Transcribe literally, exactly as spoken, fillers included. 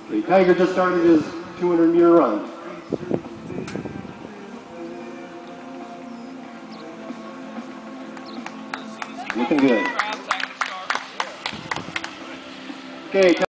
The Tiger just started his two hundred meter run. Looking good. Okay.